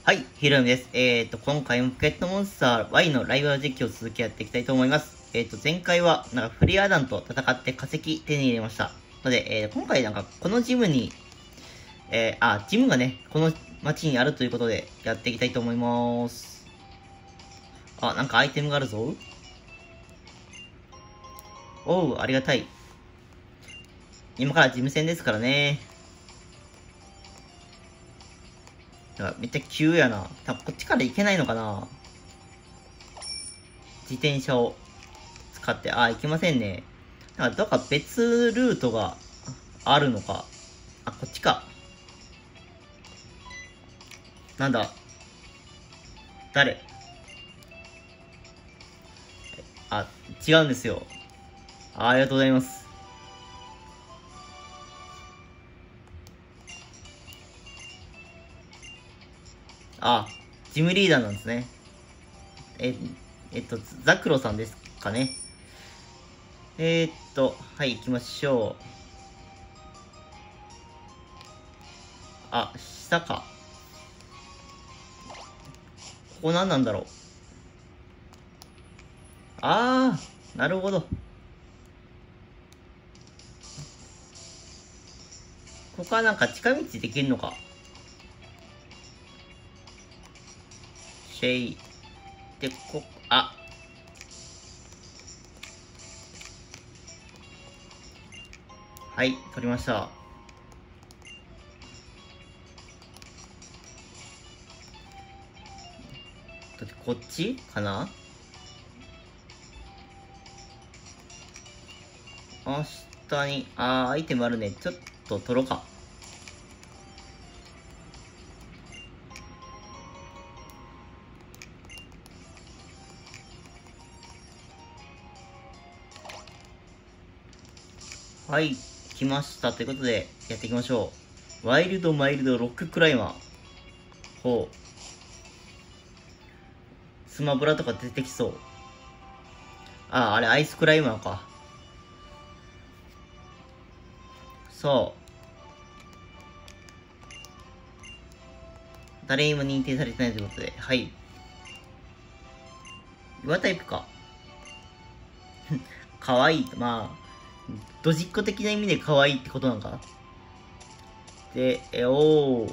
はい、ヒロミです。今回もポケットモンスター Y のライブ実況を続きやっていきたいと思います。前回は、フリーアダンと戦って化石手に入れました。ので、今回このジムに、ジムがね、この街にあるということで、やっていきたいと思います。アイテムがあるぞ。おう、ありがたい。今からジム戦ですからね。めっちゃ急やな。多分こっちから行けないのかな。自転車を使って、行けませんね。どっか別ルートがあるのか。こっちか。なんだ誰違うんですよ。ありがとうございます。ジムリーダーなんですね。ザクロさんですかね。はい、行きましょう。下か。ここ何なんだろう。なるほど。ここは近道できるのか。シェイ。で、はい、取りました。だってこっちかな。下に、アイテムあるね。ちょっと取ろうか。はい、来ました。ということで、やっていきましょう。ワイルドマイルドロッククライマー。ほう。スマブラとか出てきそう。あれアイスクライマーか。そう。誰にも認定されてないということで、はい。岩タイプか。かわいい。ドジっ子的な意味で可愛いってことなのか。で、おー。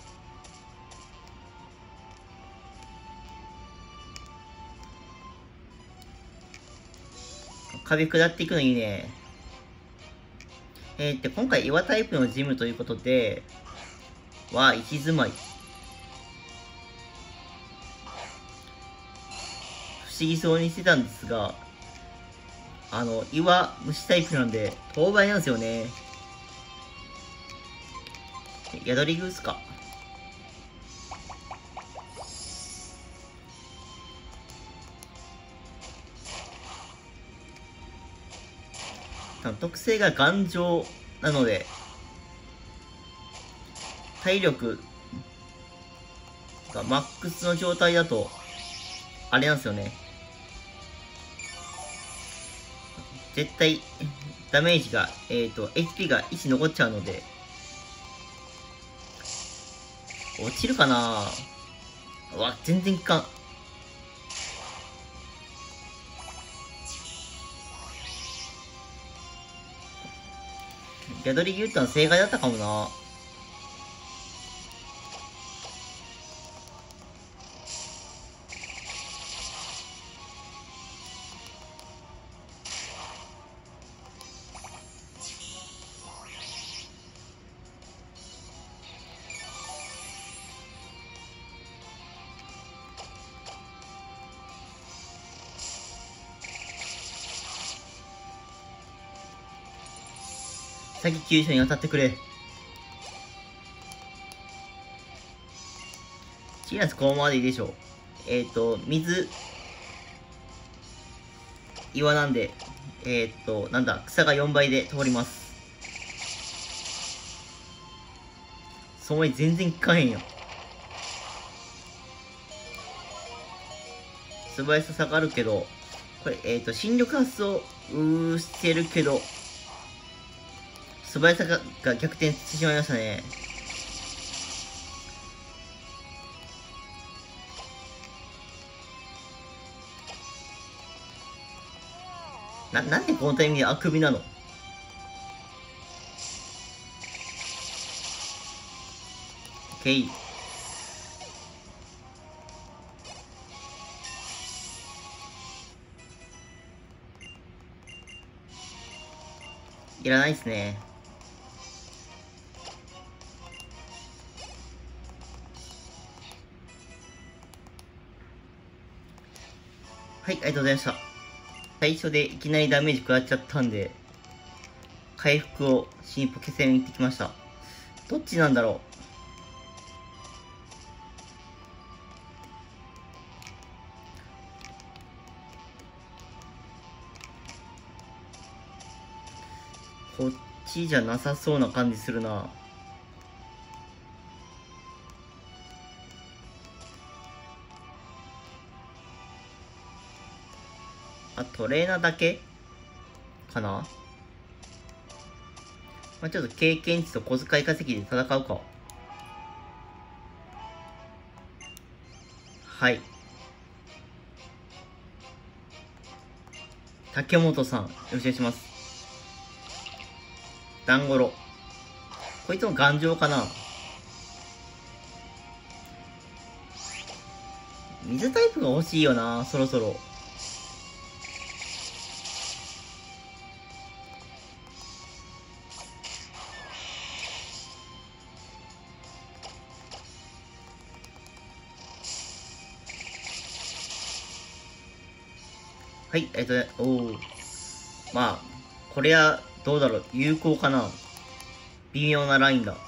壁下っていくのいいね。今回岩タイプのジムということで、石住まい。不思議そうにしてたんですが、岩虫タイプなんで、当倍なんですよね。宿りグースか。特性が頑丈なので、体力がマックスの状態だと、あれなんですよね。絶対、ダメージが、HP が1残っちゃうので、落ちるかな。全然効かん。宿り牛タン正解だったかもな。先急所に当たってくれ。違うやつこのままでいいでしょう。岩なんで、草が4倍で通ります。その前全然効かへんよ。素早さ下がるけど、これ、新緑発想、してるけど、素早さが逆転してしまいましたね。 なんでこのタイミングであくびなの？オッケー。いらないっすね。はい、ありがとうございました。最初でいきなりダメージ食らっちゃったんで、回復をしにポケセンに行ってきました。どっちなんだろう。こっちじゃなさそうな感じするな。あ、トレーナーだけかな。まあ、ちょっと経験値と小遣い稼ぎで戦うか。はい。竹本さん、よろしくお願いします。団子ろ。こいつも頑丈かな。水タイプが欲しいよな、そろそろ。はい、おお。まあ、これは、どうだろう。有効かな。微妙なラインだ。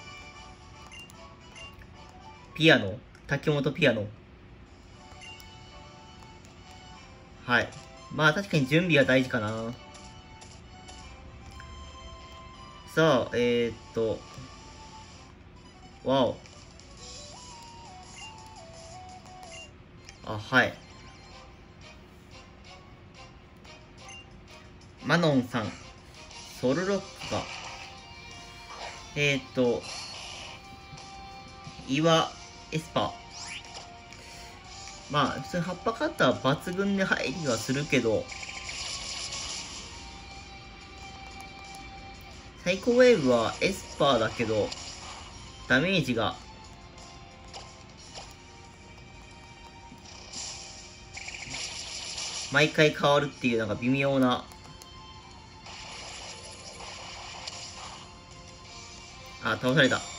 ピアノ竹本ピアノ。はい。まあ、確かに準備は大事かな。さあ、わお。あ、はい。マノンさん。ソルロックか。岩エスパー。まあ、普通に葉っぱカッターは抜群で入りはするけど、サイコウェーブはエスパーだけど、ダメージが、毎回変わるっていうなんか微妙な、あ、倒された。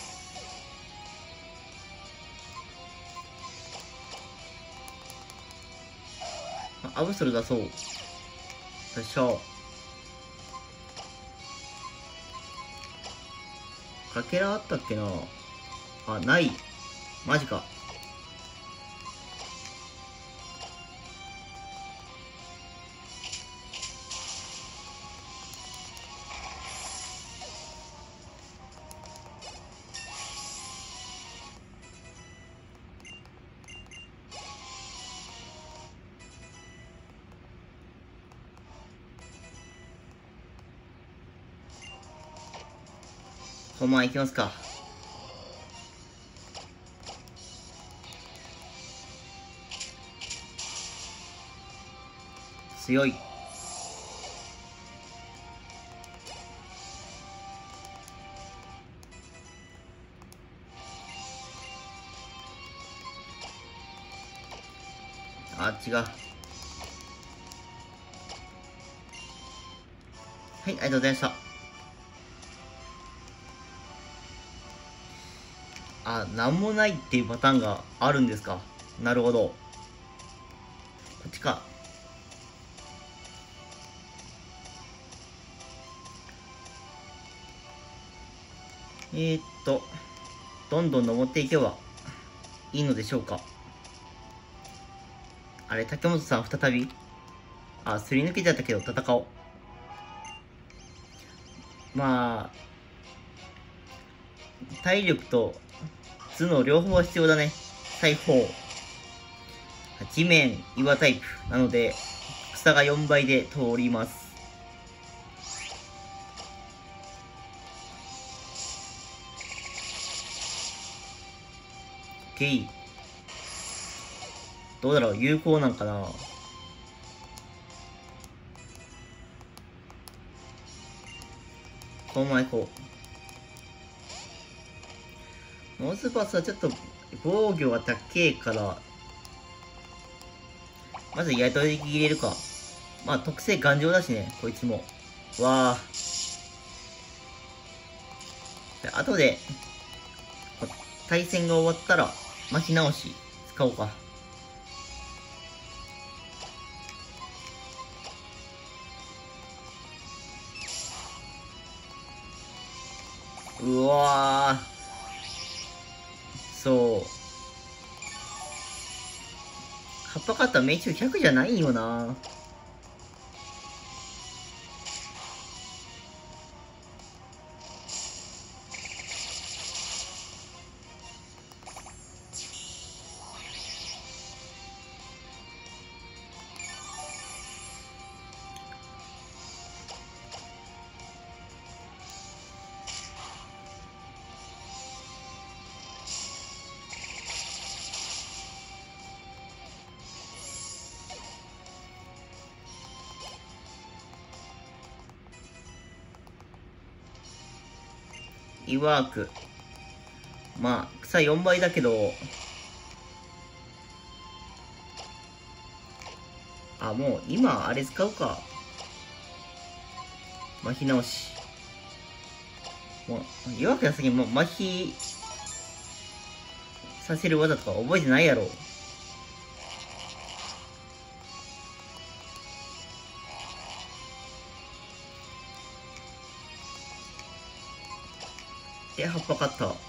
アブソル出そう。よっしゃ。かけらあったっけなあ、ない。マジか。本番いきますか。強い。あ、違う。はい、ありがとうございました。あ、なんもないっていうパターンがあるんですか。なるほど。こっちか。どんどん登っていけばいいのでしょうか。あれ、竹本さん再びあ、すり抜けちゃったけど戦おう。まあ、体力と頭脳両方は必要だね。裁縫。地面、岩タイプ。なので、草が4倍で通ります。OK。どうだろう有効なんかな。 このまま行こう。ノースパスはちょっと防御が高えから、まず雇い入れるか。まあ特性頑丈だしね、こいつも。わあ。後で、対戦が終わったら、巻き直し使おうか。うわー。そう。葉っぱカッター命中100じゃないよな。イワーク。まあ、草4倍だけど、あ、もう今、あれ使うか。麻痺直し。もう、イワークやすぎもう麻痺させる技とか覚えてないやろ。で、葉っぱカッター。オッ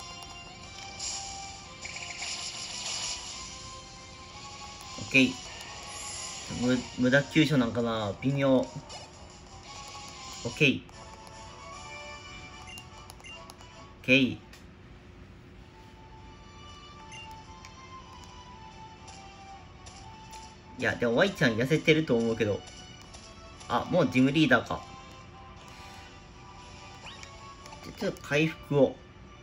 ケー。無駄急所なんかな微妙。オッケー。オッケー。いや、でも Y ちゃん痩せてると思うけど。あ、もうジムリーダーか。ちょっと回復を。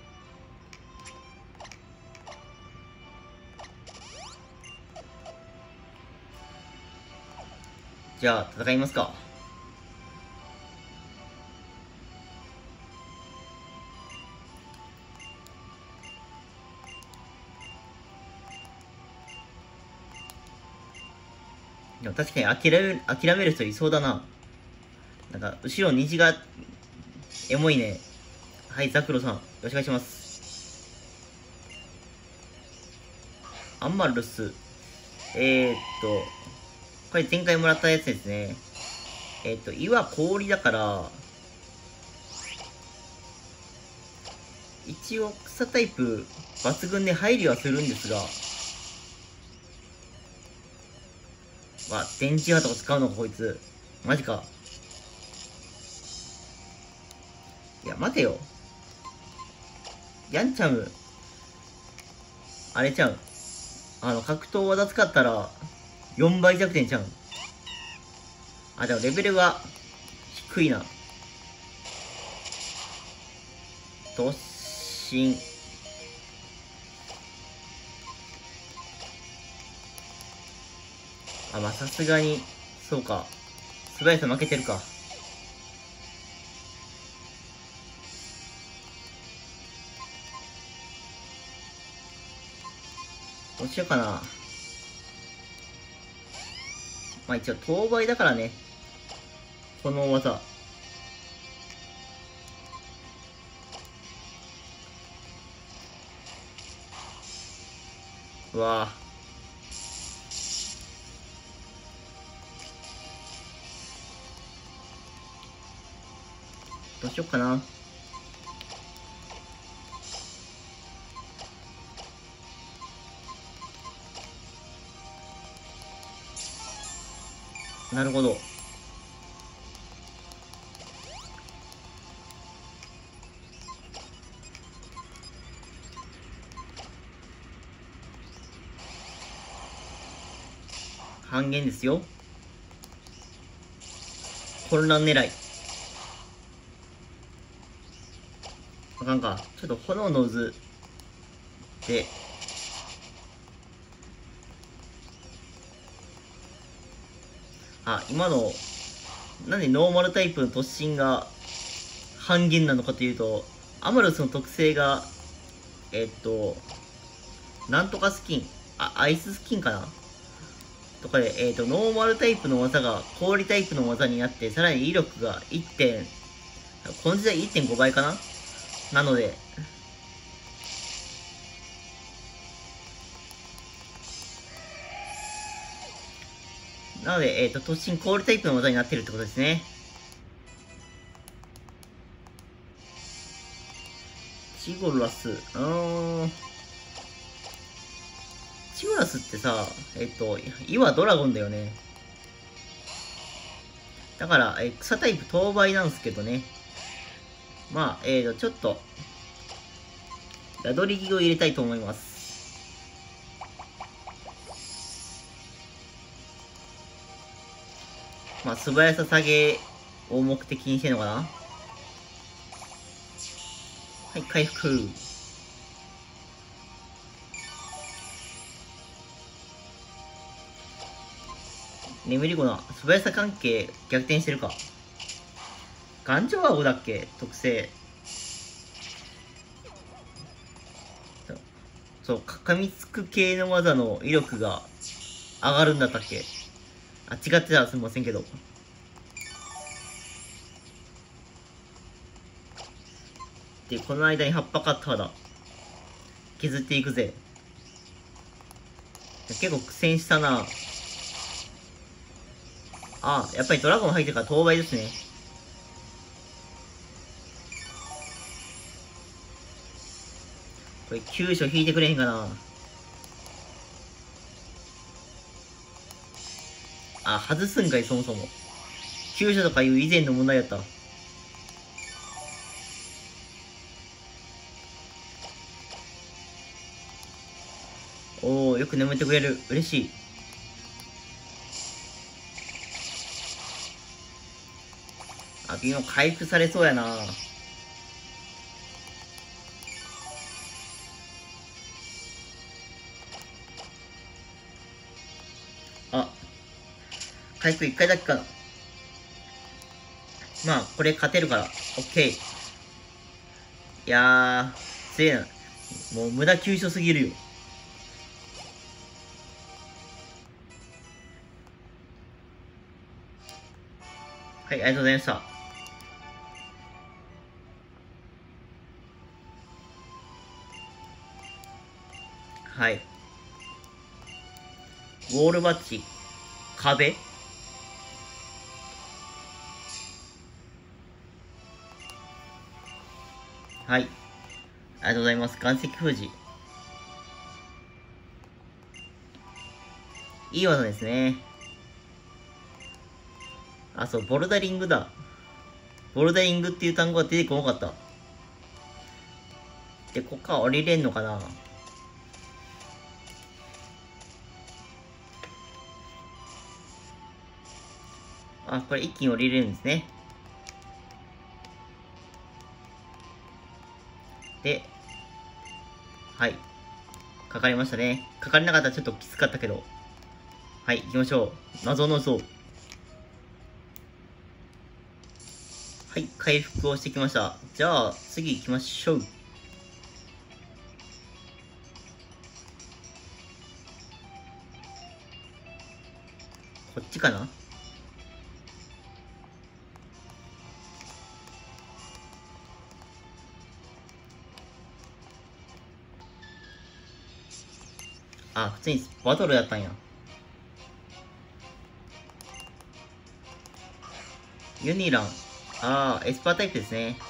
じゃあ、戦いますか。でも確かに諦める人いそうだな。なんか、後ろ虹が、エモいね。はい、ザクロさん。よろしくお願いします。アンマルス。これ前回もらったやつですね。岩氷だから、一応草タイプ抜群で入りはするんですが、電池波とか使うのかこいつ。マジか。いや、待てよ。ヤンチャム、あれちゃう。格闘技使ったら、4倍弱点ちゃう。あ、でもレベルが低いな。突進。あ、まあ、さすがに、そうか。素早さ負けてるか。どうしようかな。まあ一応、当倍だからね。この技。うわぁ。どうしよっかな。なるほど。半減ですよ。混乱狙い。あかんか。ちょっと炎の渦で、あ、今の、なんでノーマルタイプの突進が半減なのかというと、アマルスの特性が、なんとかスキン、アイススキンかなとかで、ノーマルタイプの技が氷タイプの技になって、さらに威力がこの時代1.5 倍かななので、突進氷タイプの技になってるってことですね。チゴラス、チゴラスってさ、岩ドラゴンだよね。だから、草タイプ当倍なんですけどね。まあ、ちょっと、ラドリギを入れたいと思います。まあ、素早さ下げを目的にしてるのかな。はい、回復。眠り子な、素早さ関係逆転してるか。頑丈顎だっけ特性。そう、噛みつく系の技の威力が上がるんだったっけ。あ、違ってたらすみませんけど。で、この間に葉っぱカッターだ。削っていくぜ。結構苦戦したな。あ、やっぱりドラゴン入ってるから当倍ですね。これ急所引いてくれへんかな。あ、外すんかい、そもそも。急所とかいう以前の問題やった。おー、よく眠ってくれる。嬉しい。あ、微妙回復されそうやな。あ、回復1回だけかな。まあ、これ勝てるから。オッケー。いやー、強えな。もう無駄急所すぎるよ。はい、ありがとうございました。はい。ウォールバッジ。壁。はい。ありがとうございます。岩石封じ。いい技ですね。あ、そう、ボルダリングだ。ボルダリングっていう単語が出てこなかった。で、こっから降りれんのかな。あ、これ一気に降りれるんですね。で、はい。かかりましたね。かかれなかったらちょっときつかったけど。はい、行きましょう。謎の像。はい、回復をしてきました。じゃあ、次行きましょう。こっちかな。あ、普通にバトルやったんや。ユニラン。あー、エスパータイプですね。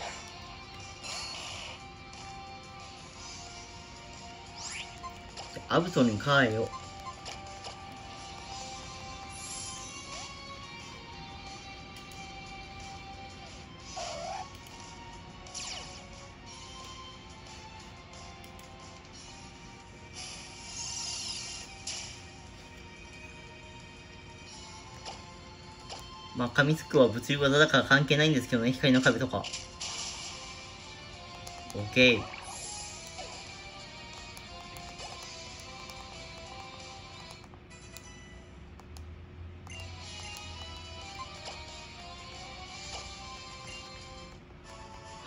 アブソルに変えよ。まあ、噛みつくは物理技だから関係ないんですけどね、光の壁とか。オッケー。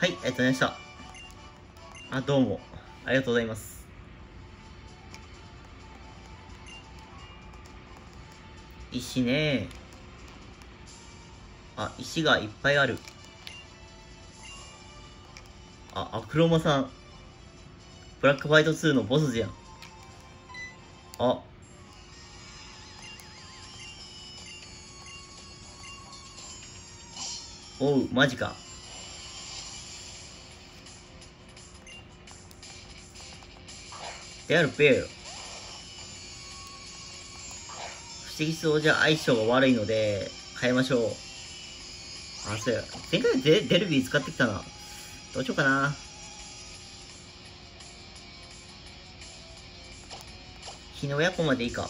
はい、ありがとうございました。あ、どうも。ありがとうございます。石ね。あ、石がいっぱいある。あ、クロマさん。ブラックファイト2のボスじゃん。あ、おう、マジか。であるペー。不思議そうじゃ相性が悪いので、変えましょう。あ、そうや。前回デルビー使ってきたな。どうしようかな。日の親子までいいか。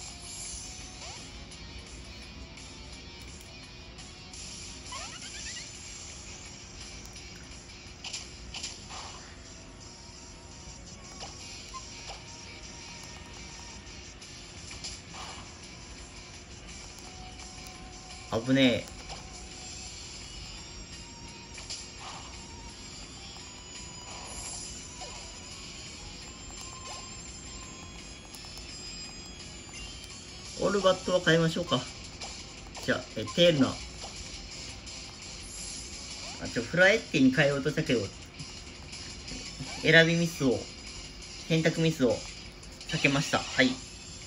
危ねえ。オールバットは変えましょうか。じゃあ、テールナ。フラエッティに変えようとしたけど、選びミスを、選択ミスを避けました。はい。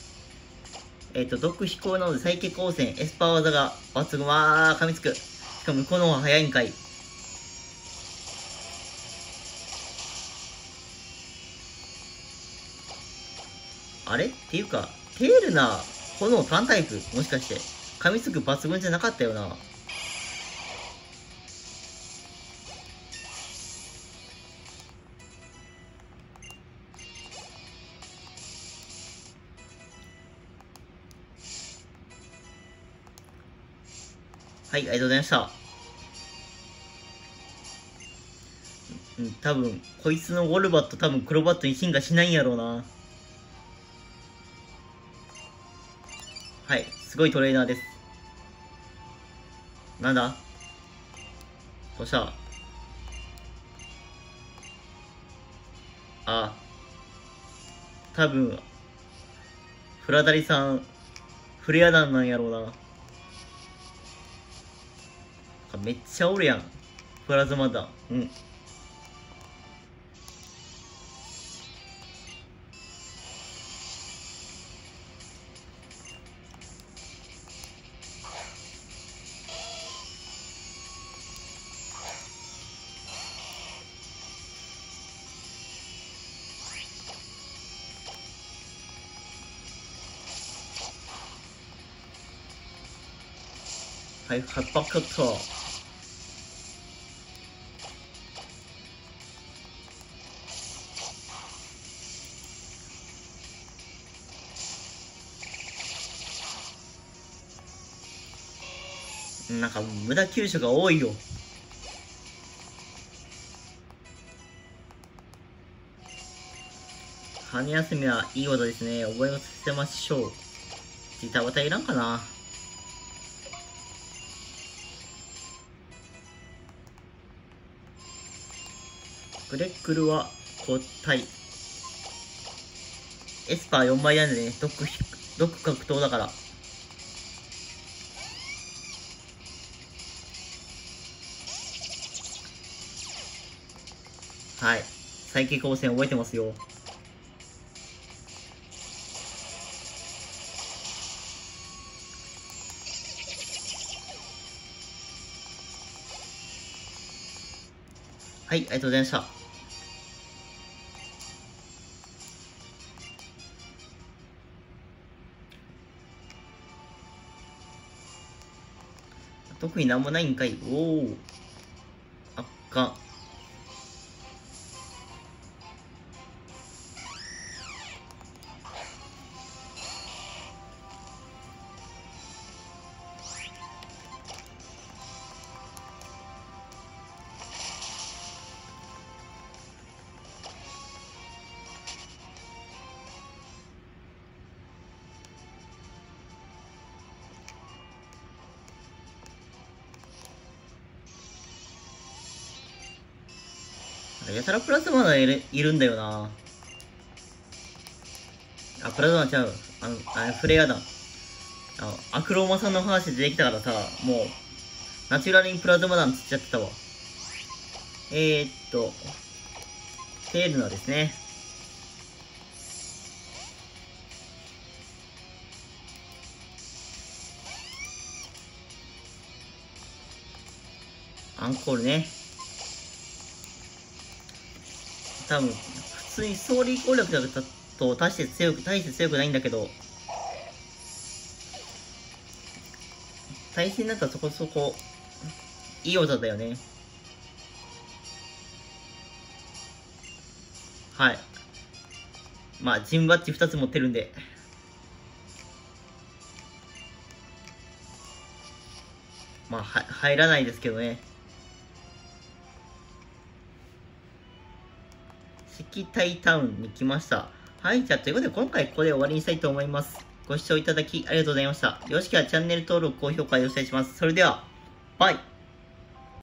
毒飛行なので、サイケ光線、エスパー技が抜群。わー、噛みつく。しかも、この方が早いんかい。あれっていうか、テールナ、炎単タイプもしかして、噛みつく抜群じゃなかったよな。はい、ありがとうございました。うん、多分、こいつのウォルバット多分黒バットに進化しないんやろうな。はい、すごいトレーナーです。なんだどうしたあ、多分、フラダリさん、フレア弾なんやろうな。めっちゃおるやん。プラズマ弾。うん。はい、ハッパーカット。なんか無駄急所が多いよ。羽休みはいい技ですね。覚えさせましょう。ジタバタいらんかな。グレックルは交代。エスパー4枚なんでね、毒格闘だから。はい。再起光線覚えてますよ。はい、ありがとうございました。特になんもないんかい。おお。あっかん。 やたらプラズマがいるんだよな。あ、プラズマちゃう。フレア弾。アクローマさんの話で出てきたからさ、もう、ナチュラルにプラズマ弾つっちゃってたわ。テールナですね。アンコールね。多分、普通にストーリー攻略だと大して強くないんだけど、対戦だったらそこそこ、いい技だよね。はい。まあ、ジムバッジ2つ持ってるんで。まあ、入らないですけどね。式体タウンに来ました。はい、じゃあということで今回ここで終わりにしたいと思います。ご視聴いただきありがとうございました。よろしければチャンネル登録、高評価よろしくお願いします。それでは、バイ